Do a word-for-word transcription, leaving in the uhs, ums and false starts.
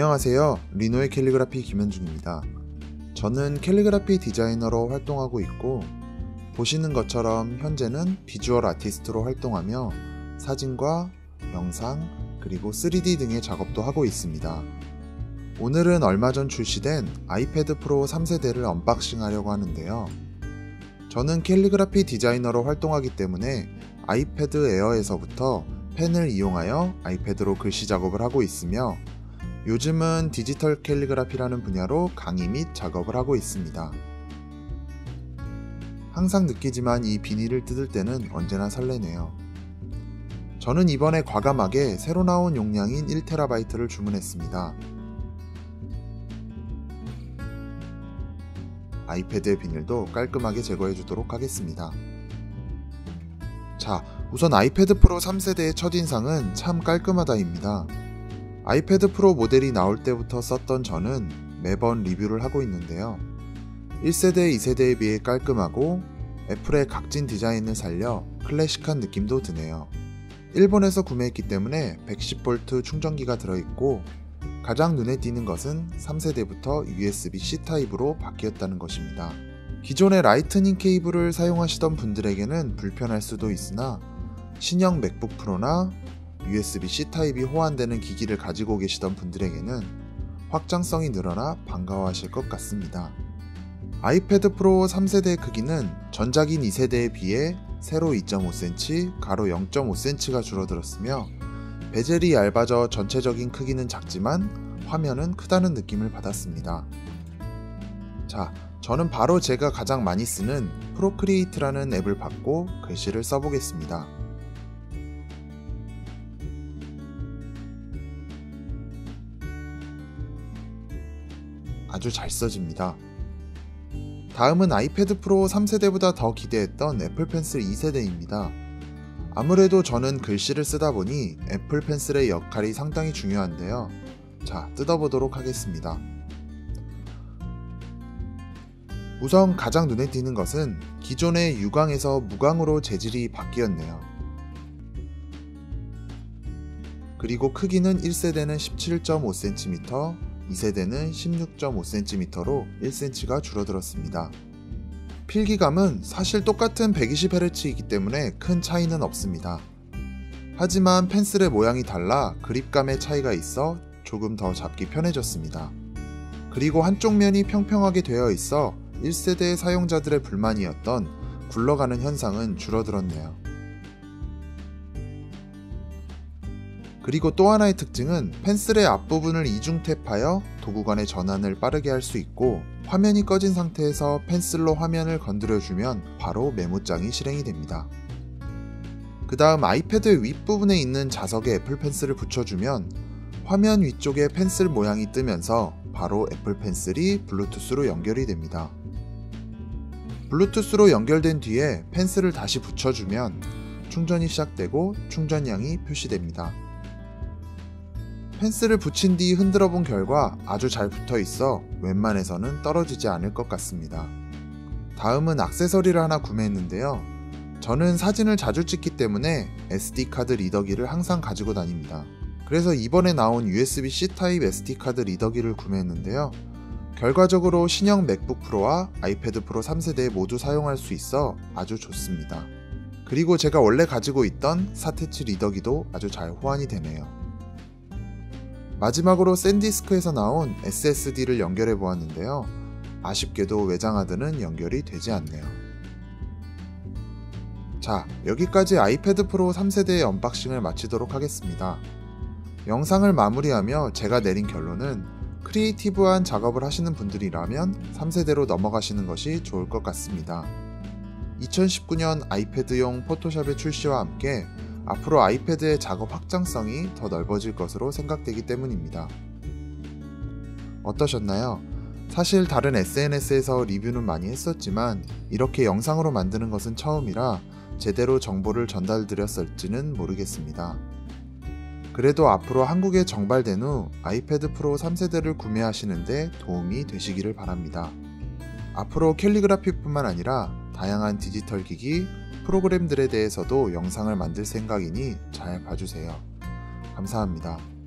안녕하세요. 리노의 캘리그라피 김현중입니다. 저는 캘리그라피 디자이너로 활동하고 있고, 보시는 것처럼 현재는 비주얼 아티스트로 활동하며 사진과 영상 그리고 쓰리디 등의 작업도 하고 있습니다. 오늘은 얼마 전 출시된 아이패드 프로 삼 세대를 언박싱 하려고 하는데요. 저는 캘리그라피 디자이너로 활동하기 때문에 아이패드 에어에서부터 펜을 이용하여 아이패드로 글씨 작업을 하고 있으며, 요즘은 디지털 캘리그라피라는 분야로 강의 및 작업을 하고 있습니다. 항상 느끼지만 이 비닐을 뜯을 때는 언제나 설레네요. 저는 이번에 과감하게 새로 나온 용량인 일 테라바이트를 주문했습니다. 아이패드의 비닐도 깔끔하게 제거해 주도록 하겠습니다. 자, 우선 아이패드 프로 삼 세대의 첫인상은 참 깔끔하다입니다. 아이패드 프로 모델이 나올 때부터 썼던 저는 매번 리뷰를 하고 있는데요. 일 세대, 이 세대에 비해 깔끔하고 애플의 각진 디자인을 살려 클래식한 느낌도 드네요. 일본에서 구매했기 때문에 백십 볼트 충전기가 들어있고, 가장 눈에 띄는 것은 삼 세대부터 유에스비 씨 타입으로 바뀌었다는 것입니다. 기존의 라이트닝 케이블을 사용하시던 분들에게는 불편할 수도 있으나, 신형 맥북 프로나 유에스비 씨 타입이 호환되는 기기를 가지고 계시던 분들에게는 확장성이 늘어나 반가워하실 것 같습니다. 아이패드 프로 삼 세대의 크기는 전작인 이 세대에 비해 세로 이 점 오 센티미터, 가로 영 점 오 센티미터가 줄어들었으며, 베젤이 얇아져 전체적인 크기는 작지만 화면은 크다는 느낌을 받았습니다. 자, 저는 바로 제가 가장 많이 쓰는 프로크리에이트라는 앱을 받고 글씨를 써보겠습니다. 아주 잘 써집니다. 다음은 아이패드 프로 삼 세대보다 더 기대했던 애플 펜슬 이 세대입니다. 아무래도 저는 글씨를 쓰다 보니 애플 펜슬의 역할이 상당히 중요한데요. 자, 뜯어보도록 하겠습니다. 우선 가장 눈에 띄는 것은 기존의 유광에서 무광으로 재질이 바뀌었네요. 그리고 크기는 일 세대는 십칠 점 오 센티미터, 이 세대는 십육 점 오 센티미터로 일 센티미터가 줄어들었습니다. 필기감은 사실 똑같은 백이십 헤르츠이기 때문에 큰 차이는 없습니다. 하지만 펜슬의 모양이 달라 그립감의 차이가 있어 조금 더 잡기 편해졌습니다. 그리고 한쪽 면이 평평하게 되어 있어 일 세대의 사용자들의 불만이었던 굴러가는 현상은 줄어들었네요. 그리고 또 하나의 특징은 펜슬의 앞부분을 이중 탭하여 도구 간의 전환을 빠르게 할 수 있고, 화면이 꺼진 상태에서 펜슬로 화면을 건드려주면 바로 메모장이 실행이 됩니다. 그 다음 아이패드 윗부분에 있는 자석에 애플 펜슬을 붙여주면 화면 위쪽에 펜슬 모양이 뜨면서 바로 애플 펜슬이 블루투스로 연결이 됩니다. 블루투스로 연결된 뒤에 펜슬을 다시 붙여주면 충전이 시작되고 충전량이 표시됩니다. 펜슬을 붙인 뒤 흔들어 본 결과 아주 잘 붙어 있어 웬만해서는 떨어지지 않을 것 같습니다. 다음은 액세서리를 하나 구매했는데요. 저는 사진을 자주 찍기 때문에 에스디카드 리더기를 항상 가지고 다닙니다. 그래서 이번에 나온 유에스비 씨 타입 에스디카드 리더기를 구매했는데요. 결과적으로 신형 맥북 프로와 아이패드 프로 삼 세대에 모두 사용할 수 있어 아주 좋습니다. 그리고 제가 원래 가지고 있던 사태치 리더기도 아주 잘 호환이 되네요. 마지막으로 샌디스크에서 나온 에스에스디를 연결해 보았는데요. 아쉽게도 외장하드는 연결이 되지 않네요. 자, 여기까지 아이패드 프로 삼 세대의 언박싱을 마치도록 하겠습니다. 영상을 마무리하며 제가 내린 결론은 크리에이티브한 작업을 하시는 분들이라면 삼 세대로 넘어가시는 것이 좋을 것 같습니다. 이천십구 년 아이패드용 포토샵의 출시와 함께 앞으로 아이패드의 작업 확장성이 더 넓어질 것으로 생각되기 때문입니다. 어떠셨나요? 사실 다른 에스엔에스에서 리뷰는 많이 했었지만 이렇게 영상으로 만드는 것은 처음이라 제대로 정보를 전달드렸을지는 모르겠습니다. 그래도 앞으로 한국에 정발된 후 아이패드 프로 삼 세대를 구매하시는데 도움이 되시기를 바랍니다. 앞으로 캘리그라피뿐만 아니라 다양한 디지털 기기, 프로그램들에 대해서도 영상을 만들 생각이니 잘 봐주세요. 감사합니다.